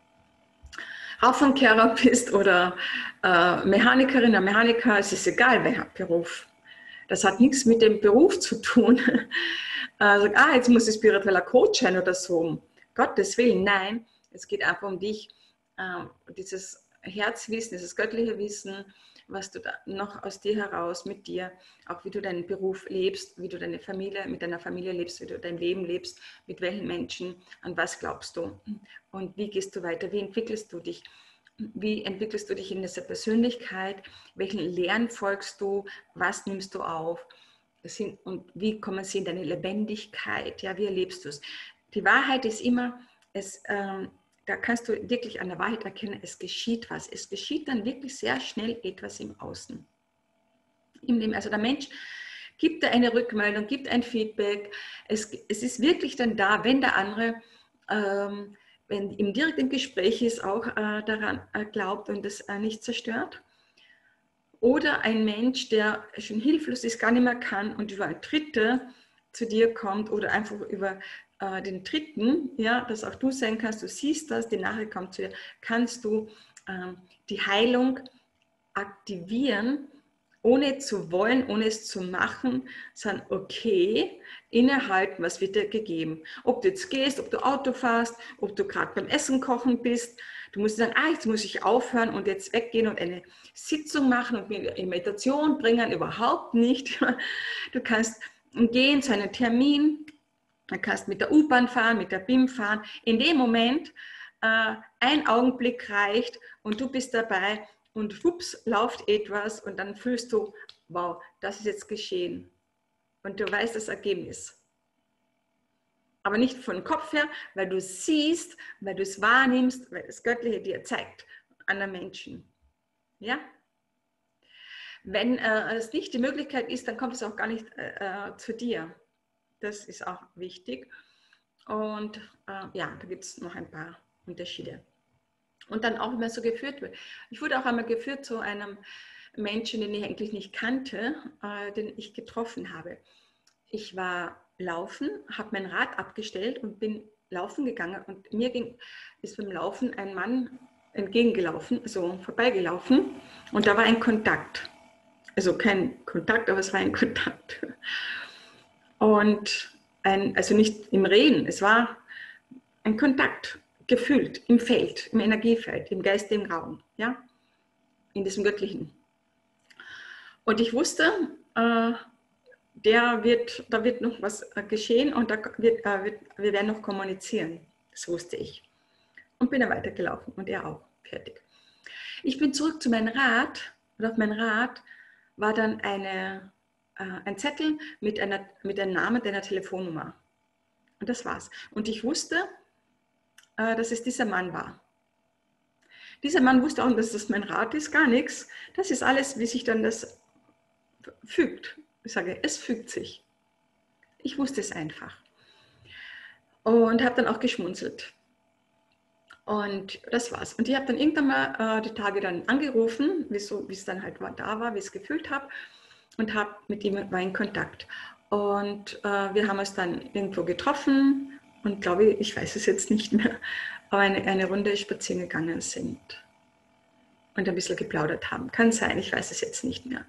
Rauffahrkehrer bist oder äh, Mechanikerin oder Mechaniker, es ist egal, welcher Beruf. Das hat nichts mit dem Beruf zu tun. Also, ah, jetzt muss ich spiritueller Coach sein oder so. Um Gottes Willen, nein. Es geht einfach um dich, äh, dieses Herzwissen, dieses göttliche Wissen, was du da noch aus dir heraus, mit dir, auch wie du deinen Beruf lebst, wie du deine Familie, mit deiner Familie lebst, wie du dein Leben lebst, mit welchen Menschen, an was glaubst du und wie gehst du weiter, wie entwickelst du dich, wie entwickelst du dich in dieser Persönlichkeit, welchen Lehren folgst du, was nimmst du auf und wie kommen sie in deine Lebendigkeit, ja, wie erlebst du es. Die Wahrheit ist immer, es ähm, da kannst du wirklich an der Wahrheit erkennen, es geschieht was. Es geschieht dann wirklich sehr schnell etwas im Außen. Also der Mensch gibt da eine Rückmeldung, gibt ein Feedback. Es, es ist wirklich dann da, wenn der andere, ähm, wenn im direkten Gespräch ist, auch äh, daran äh, glaubt und das äh, nicht zerstört. Oder ein Mensch, der schon hilflos ist, gar nicht mehr kann und über ein Dritte zu dir kommt oder einfach über den Dritten, ja, dass auch du sein kannst, du siehst das, die Nachricht kommt zu dir, kannst du ähm, die Heilung aktivieren, ohne zu wollen, ohne es zu machen, sondern okay, innehalten, was wird dir gegeben. Ob du jetzt gehst, ob du Auto fährst, ob du gerade beim Essen kochen bist, du musst sagen, ah, jetzt muss ich aufhören und jetzt weggehen und eine Sitzung machen und mir in Meditation bringen, überhaupt nicht. Du kannst gehen zu einem Termin, du kannst mit der U-Bahn fahren, mit der B I M fahren. In dem Moment, äh, ein Augenblick reicht und du bist dabei und schwupps, läuft etwas und dann fühlst du, wow, das ist jetzt geschehen. Und du weißt das Ergebnis. Aber nicht von Kopf her, weil du es siehst, weil du es wahrnimmst, weil das Göttliche dir zeigt, anderen Menschen. Ja? Wenn äh, es nicht die Möglichkeit ist, dann kommt es auch gar nicht äh, äh, zu dir. Das ist auch wichtig. Und äh, ja, da gibt es noch ein paar Unterschiede. Und dann auch, wenn man so geführt wird. Ich wurde auch einmal geführt zu einem Menschen, den ich eigentlich nicht kannte, äh, den ich getroffen habe. Ich war laufen, habe mein Rad abgestellt und bin laufen gegangen. Und mir ging, ist beim Laufen ein Mann entgegengelaufen, also vorbeigelaufen. Und da war ein Kontakt. Also kein Kontakt, aber es war ein Kontakt. Und ein, also nicht im Reden, es war ein Kontakt, gefühlt im Feld, im Energiefeld, im geistigen Raum, ja, in diesem Göttlichen. Und ich wusste, äh, der wird, da wird noch was geschehen und da wird, äh, wird, wir werden noch kommunizieren. Das wusste ich. Und bin dann weitergelaufen und er auch. Fertig. Ich bin zurück zu meinem Rad und auf meinem Rad war dann eine, äh, ein Zettel mit, einer, mit einem Namen deiner Telefonnummer. Und das war's. Und ich wusste, äh, dass es dieser Mann war. Dieser Mann wusste auch, dass das mein Rad ist, gar nichts. Das ist alles, wie sich dann das fügt. Ich sage, es fügt sich. Ich wusste es einfach. Und habe dann auch geschmunzelt. Und das war's. Und ich habe dann irgendwann mal äh, die Tage dann angerufen, wie es dann halt war, da war, wie ich es gefühlt habe. Und habe mit ihm war in Kontakt. Und äh, wir haben uns dann irgendwo getroffen und glaube ich, ich weiß es jetzt nicht mehr, aber eine, eine Runde spazieren gegangen sind und ein bisschen geplaudert haben. Kann sein, ich weiß es jetzt nicht mehr.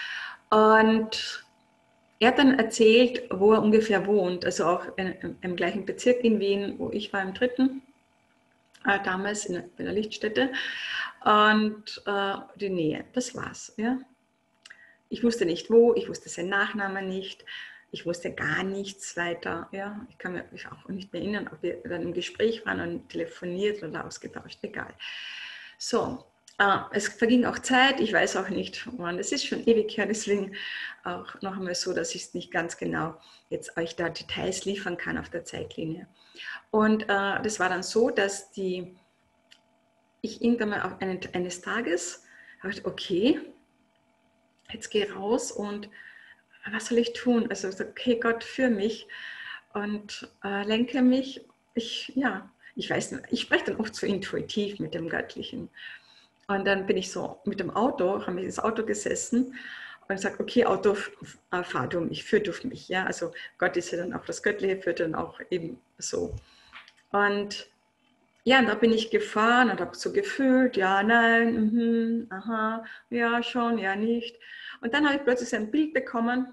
Und er hat dann erzählt, wo er ungefähr wohnt, also auch in, im gleichen Bezirk in Wien, wo ich war, im dritten, äh, damals in, in der Lichtstätte. Und äh, die Nähe, das war's. Ja. Ich wusste nicht wo, ich wusste seinen Nachnamen nicht, ich wusste gar nichts weiter. Ja. Ich kann mich auch nicht mehr erinnern, ob wir dann im Gespräch waren und telefoniert oder ausgetauscht, egal. So, äh, es verging auch Zeit, ich weiß auch nicht, wann, es ist schon ewig her, deswegen auch noch einmal so, dass ich es nicht ganz genau jetzt euch da Details liefern kann auf der Zeitlinie. Und äh, das war dann so, dass die, ich irgendwann mal auf einen, eines Tages dachte, okay, jetzt geh raus und was soll ich tun? Also, okay, Gott, führ mich und äh, lenke mich. Ich, ja, ich weiß nicht, ich spreche dann oft so intuitiv mit dem Göttlichen. Und dann bin ich so mit dem Auto, habe ich ins Auto gesessen und sage, okay, Auto, fahr du mich, führ du mich. Ja? Also Gott ist ja dann auch das Göttliche, führt dann auch eben so. Und ja, und da bin ich gefahren und habe so gefühlt, ja, nein, mhm, aha, ja, schon, ja, nicht. Und dann habe ich plötzlich ein Bild bekommen,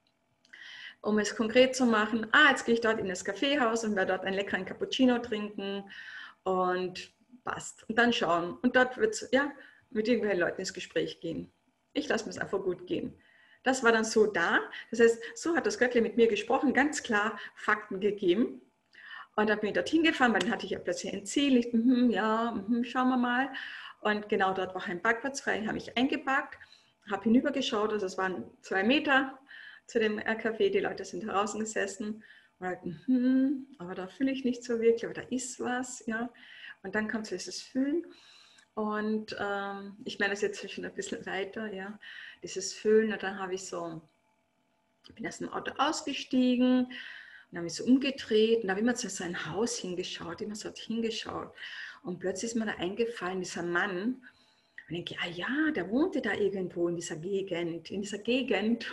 um es konkret zu machen. Ah, jetzt gehe ich dort in das Kaffeehaus und werde dort einen leckeren Cappuccino trinken und passt. Und dann schauen. Und dort wird es, ja, mit irgendwelchen Leuten ins Gespräch gehen. Ich lasse mir es einfach gut gehen. Das war dann so da. Das heißt, so hat das Göttliche mit mir gesprochen, ganz klar Fakten gegeben. Und dann bin ich dorthin gefahren, weil dann hatte ich ja plötzlich ein Ziel. Ich, mm, ja, mm, schauen wir mal. Und genau dort war ein Parkplatz frei, habe ich eingeparkt, habe hinübergeschaut, also es waren zwei Meter zu dem Café, die Leute sind draußen gesessen und halt, hm, aber da fühle ich nicht so wirklich, aber da ist was, ja. Und dann kam so dieses Fühlen und ähm, ich meine das jetzt schon ein bisschen weiter, ja, dieses Fühlen und dann habe ich so, ich bin aus dem Auto ausgestiegen und habe mich so umgedreht und habe immer zu sein Haus hingeschaut, immer so hat hingeschaut und plötzlich ist mir da eingefallen, dieser Mann. Und ich denke, ah ja, der wohnte da irgendwo in dieser Gegend, in dieser Gegend,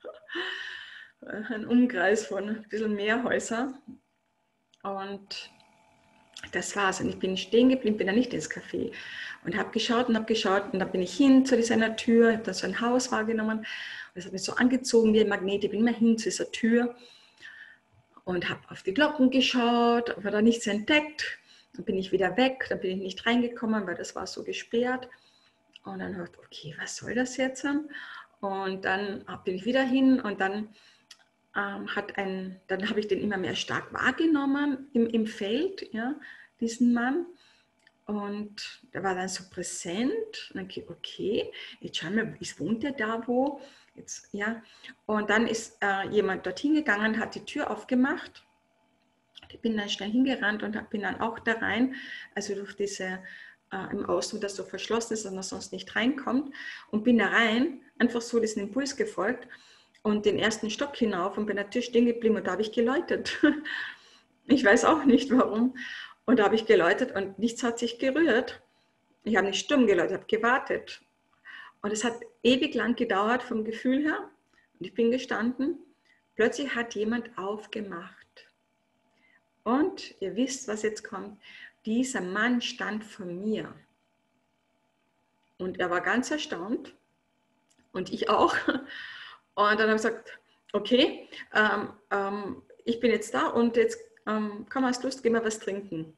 ein Umkreis von ein bisschen mehr Häusern. Und das war's. Und ich bin stehen geblieben, bin da nicht ins Café und habe geschaut und habe geschaut und dann bin ich hin zu dieser Tür, habe dann so ein Haus wahrgenommen. Und das hat mich so angezogen wie ein Magnet. Ich bin immer hin zu dieser Tür und habe auf die Glocken geschaut, aber da nichts entdeckt. Dann bin ich wieder weg, dann bin ich nicht reingekommen, weil das war so gesperrt. Und dann habe ich gedacht, okay, was soll das jetzt? Und dann bin ich wieder hin und dann ähm, hat ein, dann habe ich den immer mehr stark wahrgenommen im, im Feld, ja, diesen Mann. Und der war dann so präsent. Und dann okay, okay, jetzt schauen wir, ist, wohnt der da wo? Jetzt, ja. Und dann ist äh, jemand dorthin gegangen, hat die Tür aufgemacht. Ich bin dann schnell hingerannt und bin dann auch da rein, also durch diese äh, im Außen, das so verschlossen ist, dass man sonst nicht reinkommt, und bin da rein, einfach so diesen Impuls gefolgt und den ersten Stock hinauf und bin natürlich stehen geblieben und da habe ich geläutet. Ich weiß auch nicht warum. Und da habe ich geläutet und nichts hat sich gerührt. Ich habe nicht stumm geläutet, habe gewartet. Und es hat ewig lang gedauert vom Gefühl her. Und ich bin gestanden. Plötzlich hat jemand aufgemacht. Und ihr wisst, was jetzt kommt. Dieser Mann stand vor mir. Und er war ganz erstaunt. Und ich auch. Und dann habe ich gesagt, okay, ähm, ähm, ich bin jetzt da und jetzt ähm, komm, hast Lust, geh mal was trinken.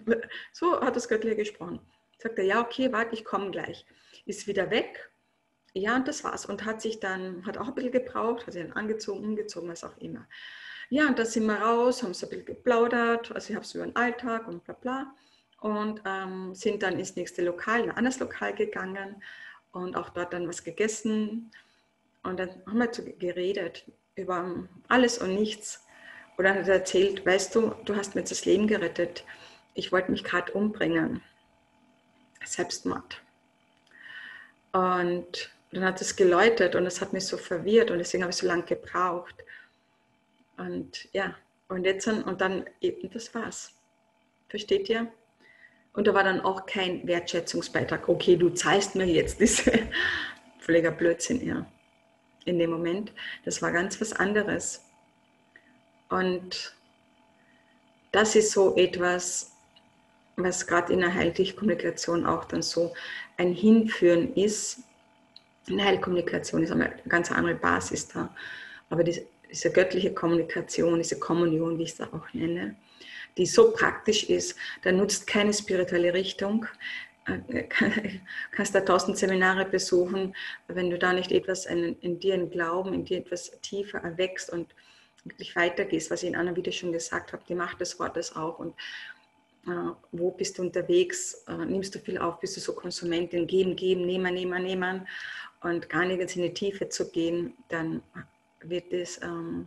So hat das Göttliche gesprochen. Sagt er, ja, okay, warte, ich komme gleich. Ist wieder weg ja, und das war's. Und hat sich dann, hat auch ein bisschen gebraucht, hat sich dann angezogen, umgezogen, was auch immer. Ja, und da sind wir raus, haben so ein bisschen geplaudert, also ich habe so über den Alltag und bla bla. Und ähm, sind dann ins nächste Lokal, in ein anderes Lokal gegangen und auch dort dann was gegessen. Und dann haben wir so geredet über alles und nichts. Und dann hat er erzählt, weißt du, du hast mir jetzt das Leben gerettet. Ich wollte mich gerade umbringen. Selbstmord. Und dann hat es geläutet und es hat mich so verwirrt und deswegen habe ich so lange gebraucht. Und ja, und jetzt und dann eben, das war's. Versteht ihr? Und da war dann auch kein Wertschätzungsbeitrag. Okay, du zahlst mir jetzt diese völliger Blödsinn, ja. In dem Moment. Das war ganz was anderes. Und das ist so etwas, was gerade in der Heilkommunikation auch dann so ein Hinführen ist. In der Heilkommunikation ist eine ganz andere Basis da. Aber diese, diese göttliche Kommunikation, diese Kommunion, wie ich es auch nenne, die so praktisch ist, da nutzt keine spirituelle Richtung. Du kannst da tausend Seminare besuchen, wenn du da nicht etwas in, in dir, in Glauben, in dir etwas tiefer erwächst und wirklich weitergehst, was ich in anderen Videos schon gesagt habe, die Macht des Wortes auch. Und äh, wo bist du unterwegs? Äh, nimmst du viel auf? Bist du so Konsumentin? Geben, geben, nehmen, nehmen, nehmen und gar nicht in die Tiefe zu gehen, dann wird es, ähm,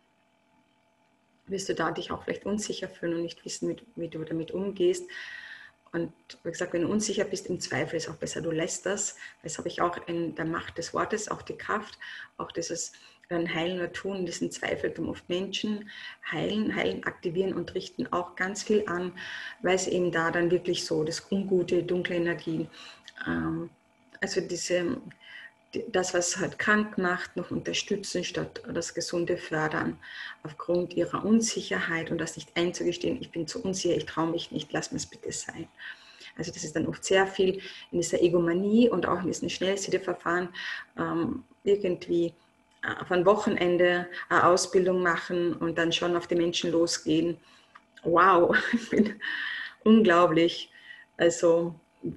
wirst du da dich auch vielleicht unsicher fühlen und nicht wissen, wie, wie du damit umgehst. Und wie gesagt, wenn du unsicher bist, im Zweifel ist auch besser, du lässt das. Das habe ich auch in der Macht des Wortes, auch die Kraft, auch dieses dann heilen oder tun, in diesen Zweifel tun oft Menschen heilen, heilen, aktivieren und richten auch ganz viel an, weil es eben da dann wirklich so das Ungute, dunkle Energien, ähm, also diese, das, was halt krank macht, noch unterstützen, statt das Gesunde fördern, aufgrund ihrer Unsicherheit und das nicht einzugestehen, ich bin zu unsicher, ich traue mich nicht, lass mir es bitte sein. Also das ist dann oft sehr viel in dieser Egomanie und auch in diesen Schnellsiedeverfahren ähm, irgendwie äh, von Wochenende eine Ausbildung machen und dann schon auf die Menschen losgehen. Wow, ich bin unglaublich. Also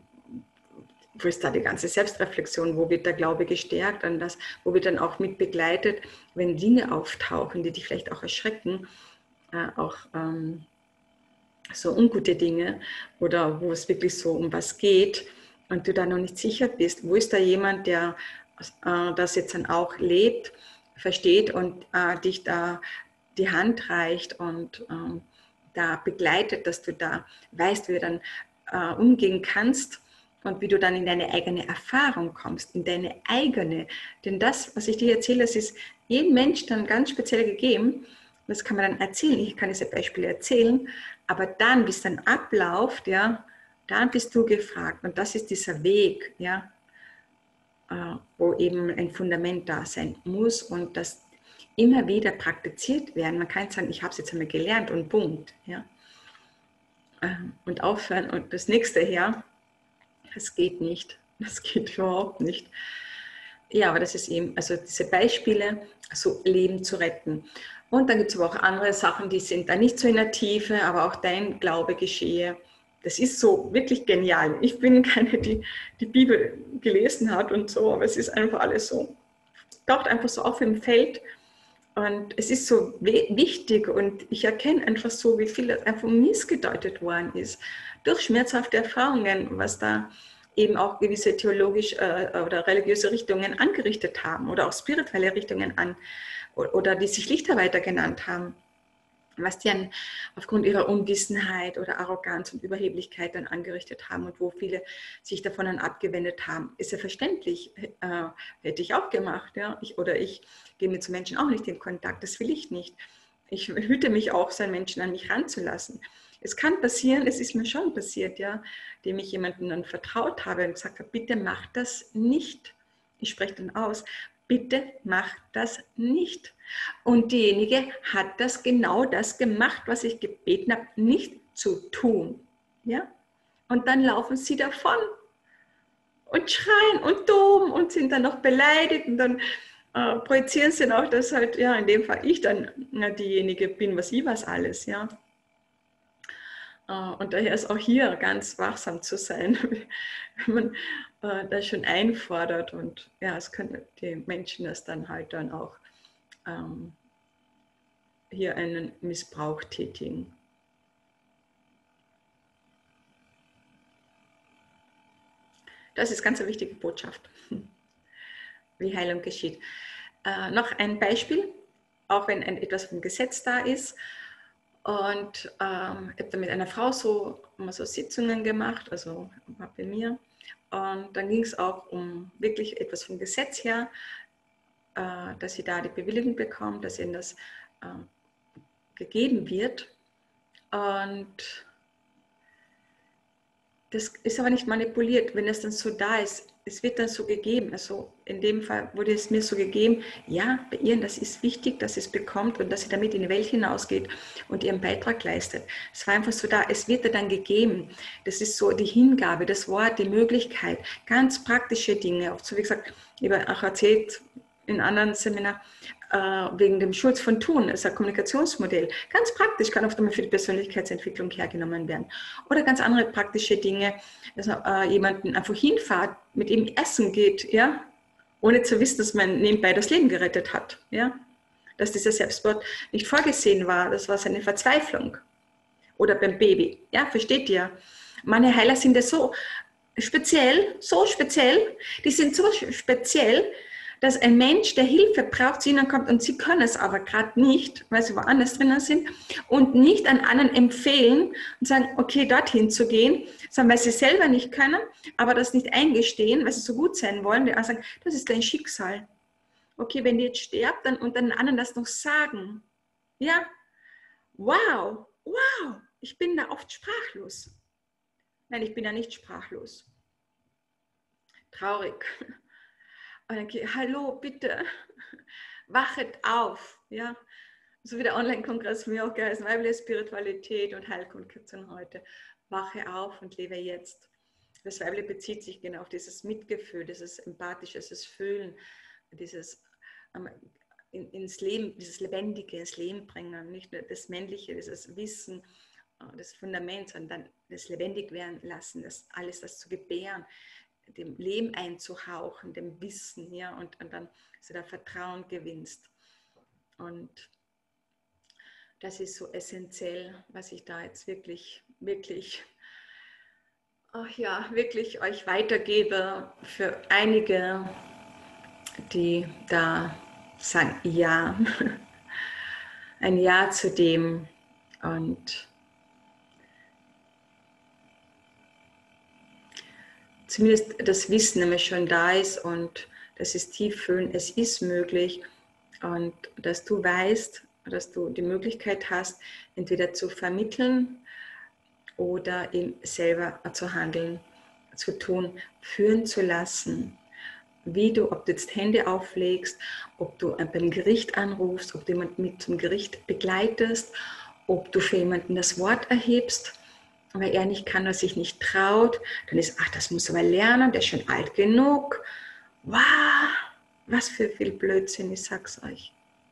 wo ist da die ganze Selbstreflexion, wo wird der Glaube gestärkt, an das, wo wird dann auch mit begleitet, wenn Dinge auftauchen, die dich vielleicht auch erschrecken, äh, auch ähm, so ungute Dinge oder wo es wirklich so um was geht und du da noch nicht sicher bist, wo ist da jemand, der äh, das jetzt dann auch lebt, versteht und äh, dich da die Hand reicht und ähm, da begleitet, dass du da weißt, wie du dann äh, umgehen kannst und wie du dann in deine eigene Erfahrung kommst, in deine eigene. Denn das, was ich dir erzähle, das ist jedem Mensch dann ganz speziell gegeben. Das kann man dann erzählen. Ich kann diese Beispiele erzählen, aber dann, wie es dann abläuft, ja, dann bist du gefragt. Und das ist dieser Weg, ja, äh, wo eben ein Fundament da sein muss und das immer wieder praktiziert werden. Man kann nicht sagen, ich habe es jetzt einmal gelernt und Punkt, ja, und aufhören und das nächste her. Das geht nicht. Das geht überhaupt nicht. Ja, aber das ist eben, also diese Beispiele, so Leben zu retten. Und dann gibt es aber auch andere Sachen, die sind da nicht so in der Tiefe, aber auch dein Glaube geschehe. Das ist so wirklich genial. Ich bin keine, die die Bibel gelesen hat und so, aber es ist einfach alles so, taucht einfach so auf im Feld. Und es ist so wichtig und ich erkenne einfach so, wie viel das einfach missgedeutet worden ist durch schmerzhafte Erfahrungen, was da eben auch gewisse theologisch äh, oder religiöse Richtungen angerichtet haben oder auch spirituelle Richtungen an oder die sich Lichtarbeiter genannt haben, was die dann aufgrund ihrer Unwissenheit oder Arroganz und Überheblichkeit dann angerichtet haben und wo viele sich davon dann abgewendet haben. Ist ja verständlich, äh, hätte ich auch gemacht, ja, ich, oder ich gehe mit so Menschen auch nicht in Kontakt, das will ich nicht. Ich hüte mich auch, so einen Menschen an mich ranzulassen. Es kann passieren, es ist mir schon passiert, ja, dem ich jemandem dann vertraut habe und gesagt habe, bitte mach das nicht. Ich spreche dann aus, bitte mach das nicht. Und diejenige hat das genau das gemacht, was ich gebeten habe, nicht zu tun. Ja? Und dann laufen sie davon und schreien und toben und sind dann noch beleidigt und dann äh, projizieren sie auch, dass halt, ja, in dem Fall ich dann ja, diejenige bin, was ich was alles, ja. Äh, und daher ist auch hier ganz wachsam zu sein. Man, äh, das schon einfordert. Und ja, es können die Menschen das dann halt dann auch ähm, hier einen Missbrauch tätigen. Das ist ganz eine wichtige Botschaft, wie Heilung geschieht. Äh, noch ein Beispiel, auch wenn ein, etwas vom Gesetz da ist. Und ähm, ich habe da mit einer Frau so, immer so Sitzungen gemacht, also war bei mir. Und dann ging es auch um wirklich etwas vom Gesetz her, äh, dass sie da die Bewilligung bekommt, dass ihnen das äh, gegeben wird. Und das ist aber nicht manipuliert, wenn es dann so da ist. Es wird dann so gegeben. Also in dem Fall wurde es mir so gegeben, ja, bei ihr, das ist wichtig, dass sie es bekommt und dass sie damit in die Welt hinausgeht und ihren Beitrag leistet. Es war einfach so da, es wird ihr dann gegeben. Das ist so die Hingabe, das Wort, die Möglichkeit, ganz praktische Dinge. Oft so wie gesagt, ich habe auch erzählt in anderen Seminaren, wegen dem Schulz von Thun, das ist ein Kommunikationsmodell. Ganz praktisch, kann oft einmal für die Persönlichkeitsentwicklung hergenommen werden. Oder ganz andere praktische Dinge, dass man äh, jemanden einfach hinfahrt, mit ihm essen geht, ja, ohne zu wissen, dass man nebenbei das Leben gerettet hat, ja, dass dieser Selbstmord nicht vorgesehen war, das war seine Verzweiflung. Oder beim Baby, ja, versteht ihr? Meine Heiler sind ja so speziell, so speziell, die sind so speziell, dass ein Mensch, der Hilfe braucht, zu ihnen kommt und sie können es aber gerade nicht, weil sie woanders drinnen sind und nicht an anderen empfehlen und sagen, okay, dorthin zu gehen, sondern weil sie selber nicht können, aber das nicht eingestehen, weil sie so gut sein wollen, die sagen, das ist dein Schicksal. Okay, wenn die jetzt stirbt dann, und dann anderen das noch sagen, ja, wow, wow, ich bin da oft sprachlos. Nein, ich bin ja nicht sprachlos. Traurig. Und dann gehe ich, hallo, bitte, wachet auf. Ja? So wie der Online-Kongress mir auch geheißen, weibliche Spiritualität und Heilkommunikation heute. Wache auf und lebe jetzt. Das Weibliche bezieht sich genau auf dieses Mitgefühl, dieses Empathische, dieses Fühlen, dieses ähm, in, ins Leben, dieses Lebendige ins Leben bringen, nicht nur das Männliche, dieses Wissen, das Fundament, sondern das lebendig werden lassen, das alles, das zu gebären, dem Leben einzuhauchen, dem Wissen, ja, und, und dann so da Vertrauen gewinnst. Und das ist so essentiell, was ich da jetzt wirklich, wirklich, ach ja, wirklich euch weitergebe für einige, die da sagen, ja, ein Ja zu dem und zumindest das Wissen nämlich schon da ist und das ist tief fühlen, es ist möglich und dass du weißt, dass du die Möglichkeit hast, entweder zu vermitteln oder eben selber zu handeln, zu tun, führen zu lassen, wie du, ob du jetzt Hände auflegst, ob du beim Gericht anrufst, ob du jemanden mit zum Gericht begleitest, ob du für jemanden das Wort erhebst, weil er nicht kann oder sich nicht traut, dann ist, ach, das muss er aber lernen, der ist schon alt genug. Wow, was für viel Blödsinn, ich sag's euch.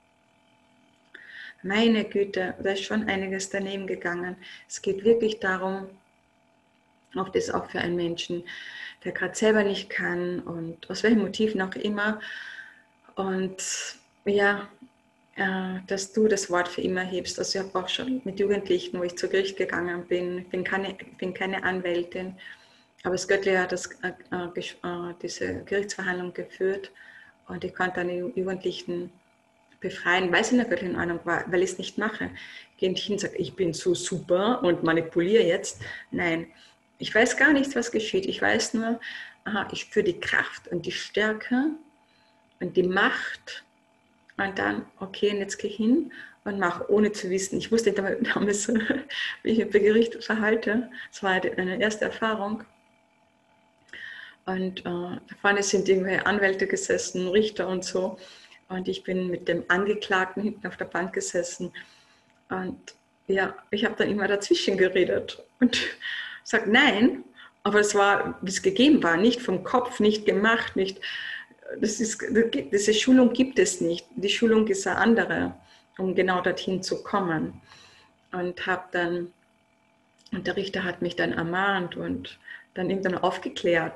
Meine Güte, da ist schon einiges daneben gegangen. Es geht wirklich darum, oft ist auch für einen Menschen, der gerade selber nicht kann und aus welchen Motiven auch immer. Und ja, äh, dass du das Wort für immer hebst. Also ich habe auch schon mit Jugendlichen, wo ich zu Gericht gegangen bin, ich bin keine, bin keine Anwältin, aber das Göttliche hat das, äh, äh, diese Gerichtsverhandlung geführt und ich konnte dann die Jugendlichen befreien, weil sie in der göttlichen Ordnung war, weil ich es nicht mache. Gehe nicht hin und sage, ich bin so super und manipuliere jetzt. Nein, ich weiß gar nichts, was geschieht. Ich weiß nur, aha, ich spüre die Kraft und die Stärke und die Macht. Und dann, okay, und jetzt gehe ich hin und mache, ohne zu wissen. Ich wusste damals, wie ich mich bei Gericht verhalte. Das war eine erste Erfahrung. Und äh, da vorne sind irgendwelche Anwälte gesessen, Richter und so. Und ich bin mit dem Angeklagten hinten auf der Bank gesessen. Und ja, ich habe dann immer dazwischen geredet und gesagt, nein, aber es war, wie es gegeben war, nicht vom Kopf, nicht gemacht, nicht. Das ist, diese Schulung gibt es nicht. Die Schulung ist eine andere, um genau dorthin zu kommen. Und habe dann, und der Richter hat mich dann ermahnt und dann irgendwann aufgeklärt,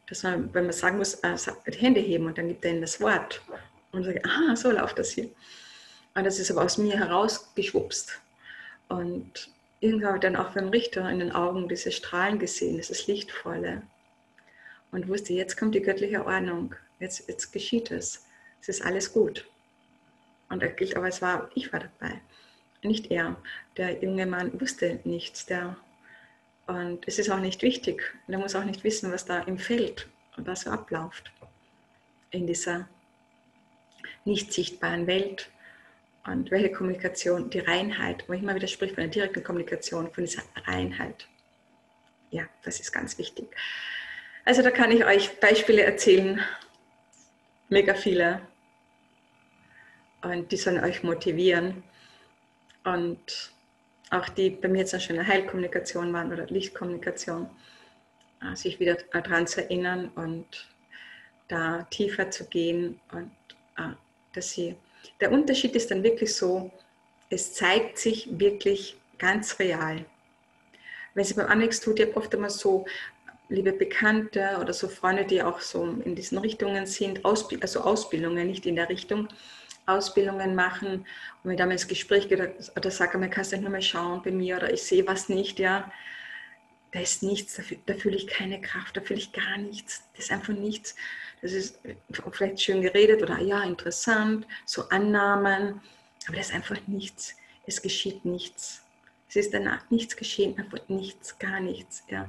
dass man, wenn man sagen muss, äh, die Hände heben und dann gibt er ihnen das Wort und sagt, aha, so läuft das hier. Und das ist aber aus mir herausgeschwupst. Und irgendwann habe ich dann auch beim Richter in den Augen diese Strahlen gesehen, dieses Lichtvolle. Und wusste, jetzt kommt die göttliche Ordnung, jetzt, jetzt geschieht es, es ist alles gut. Und er gilt, aber es war, ich war dabei, nicht er. Der junge Mann wusste nichts, der, und es ist auch nicht wichtig. Der muss auch nicht wissen, was da im Feld und was so abläuft in dieser nicht sichtbaren Welt. Und welche Kommunikation, die Reinheit, wo ich immer wieder spreche von der direkten Kommunikation, von dieser Reinheit. Ja, das ist ganz wichtig. Also da kann ich euch Beispiele erzählen, mega viele. Und die sollen euch motivieren. Und auch die bei mir jetzt schon eine Heilkommunikation waren oder Lichtkommunikation, sich wieder daran zu erinnern und da tiefer zu gehen. Und dass sie, der Unterschied ist dann wirklich so, es zeigt sich wirklich ganz real. Wenn sie beim Annex tut, ich habe oft immer so liebe Bekannte oder so Freunde, die auch so in diesen Richtungen sind, Ausbild also Ausbildungen, nicht in der Richtung, Ausbildungen machen. Und wenn ich da mal ins Gespräch gehe, oder sage, man kann es nicht nur mal schauen bei mir oder ich sehe was nicht, ja, da ist nichts, da, da fühle ich keine Kraft, da fühle ich gar nichts, das ist einfach nichts. Das ist vielleicht schön geredet oder ja, interessant, so Annahmen, aber das ist einfach nichts, es geschieht nichts. Es ist danach nichts geschehen, einfach nichts, gar nichts, ja.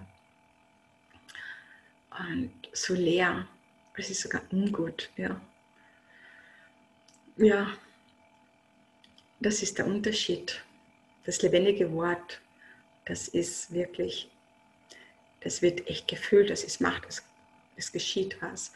Und so leer, es ist sogar ungut, ja. Ja, das ist der Unterschied. Das lebendige Wort, das ist wirklich, das wird echt gefühlt, das ist Macht, es, es geschieht was.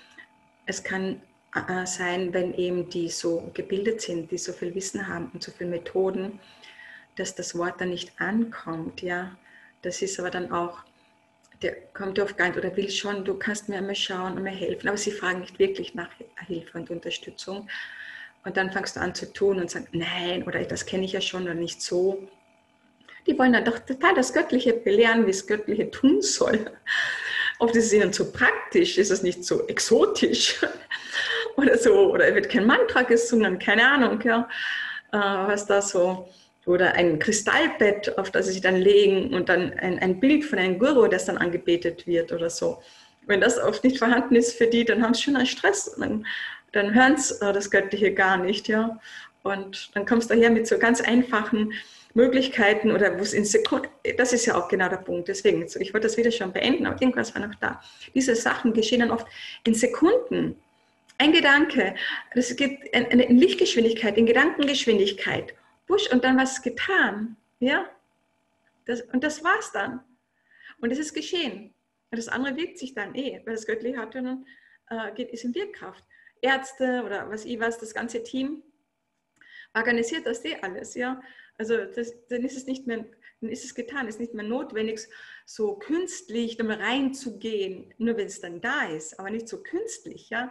Es kann äh, sein, wenn eben die so gebildet sind, die so viel Wissen haben und so viele Methoden, dass das Wort dann nicht ankommt, ja. Das ist aber dann auch, der kommt oft gar nicht oder will schon, du kannst mir einmal schauen und mir helfen, aber sie fragen nicht wirklich nach Hilfe und Unterstützung. Und dann fängst du an zu tun und sagst, nein, oder das kenne ich ja schon oder nicht so. Die wollen dann doch total das Göttliche belehren, wie es Göttliche tun soll. Oft ist es ihnen zu praktisch, ist es nicht so exotisch oder so, oder wird kein Mantra gesungen, keine Ahnung, ja, was da so, oder ein Kristallbett, auf das sie sich dann legen und dann ein, ein Bild von einem Guru, das dann angebetet wird oder so. Wenn das oft nicht vorhanden ist für die, dann haben sie schon einen Stress, dann, dann hören sie das Göttliche gar nicht, ja, und dann kommst du daher mit so ganz einfachen Möglichkeiten oder wo es in Sekunden, das ist ja auch genau der Punkt, deswegen, ich wollte das wieder schon beenden, aber irgendwas war noch da. Diese Sachen geschehen dann oft in Sekunden. Ein Gedanke, das geht in Lichtgeschwindigkeit, in Gedankengeschwindigkeit, wusch, und dann was getan, ja, das, und das war's dann. Und es ist geschehen. Und das andere wirkt sich dann eh, weil das Göttliche hat dann, äh, geht, ist in Wirkkraft. Ärzte oder was ich weiß, das ganze Team organisiert das eh alles, ja. Also das, dann ist es nicht mehr, dann ist es getan, es ist nicht mehr notwendig, so künstlich da mal reinzugehen, nur wenn es dann da ist, aber nicht so künstlich, ja.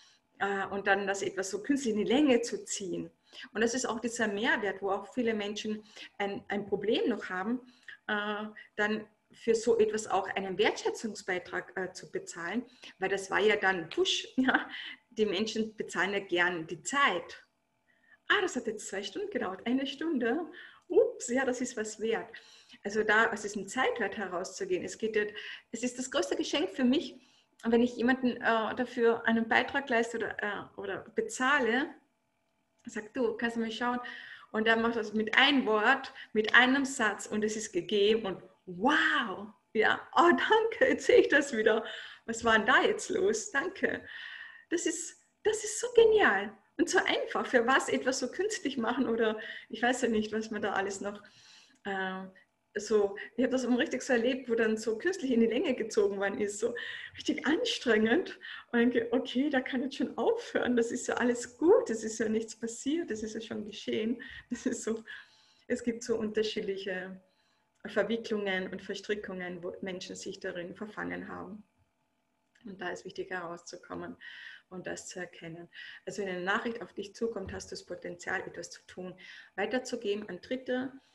Und dann das etwas so künstlich in die Länge zu ziehen. Und das ist auch dieser Mehrwert, wo auch viele Menschen ein, ein Problem noch haben, äh, dann für so etwas auch einen Wertschätzungsbeitrag äh, zu bezahlen, weil das war ja dann Push, ja. Die Menschen bezahlen ja gern die Zeit. Ah, das hat jetzt zwei Stunden gedauert, eine Stunde. Ups, ja, das ist was wert. Also da aus diesem Zeitwert herauszugehen, es geht, es ist das größte Geschenk für mich, wenn ich jemanden äh, dafür einen Beitrag leiste oder, äh, oder bezahle, sagt du, kannst du mal schauen, und dann macht das mit einem Wort, mit einem Satz und es ist gegeben und wow, ja, oh danke, jetzt sehe ich das wieder. Was war denn da jetzt los? Danke. Das ist, das ist so genial. Und so einfach, für was etwas so künstlich machen oder ich weiß ja nicht, was man da alles noch äh, so, ich habe das immer richtig so erlebt, wo dann so künstlich in die Länge gezogen worden ist, so richtig anstrengend und ich denke, okay, da kann jetzt schon aufhören, das ist ja alles gut, es ist ja nichts passiert, das ist ja schon geschehen, das ist so, es gibt so unterschiedliche Verwicklungen und Verstrickungen, wo Menschen sich darin verfangen haben. Und da ist wichtig herauszukommen und das zu erkennen. Also wenn eine Nachricht auf dich zukommt, hast du das Potenzial, etwas zu tun, weiterzugeben an Dritte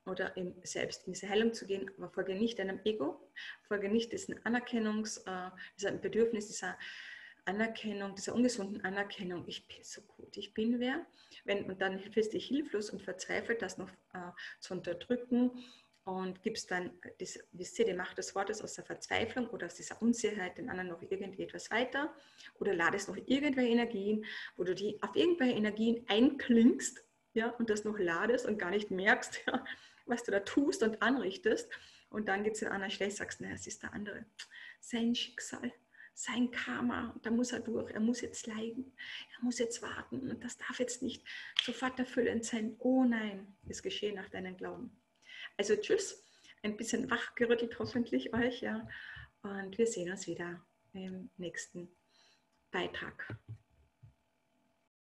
oder im, selbst in diese Heilung zu gehen, aber folge nicht deinem Ego, folge nicht diesen Anerkennungs, äh, diesem Bedürfnis, dieser Anerkennung, dieser ungesunden Anerkennung, ich bin so gut, ich bin wer. Wenn, und dann fühlst du dich hilflos und verzweifelt, das noch äh, zu unterdrücken und gibst dann, das, wisst ihr, die Macht des Wortes aus der Verzweiflung oder aus dieser Unsicherheit den anderen noch irgendwie etwas weiter oder ladest noch irgendwelche Energien, wo du die auf irgendwelche Energien einklingst, ja, und das noch ladest und gar nicht merkst, ja, was du da tust und anrichtest. Und dann geht es den anderen schlecht, sagst, naja, es ist der andere, sein Schicksal, sein Karma, da muss er durch, er muss jetzt leiden, er muss jetzt warten und das darf jetzt nicht sofort erfüllend sein. Oh nein, es geschehe nach deinem Glauben. Also tschüss, ein bisschen wachgerüttelt hoffentlich euch, ja, und wir sehen uns wieder im nächsten Beitrag.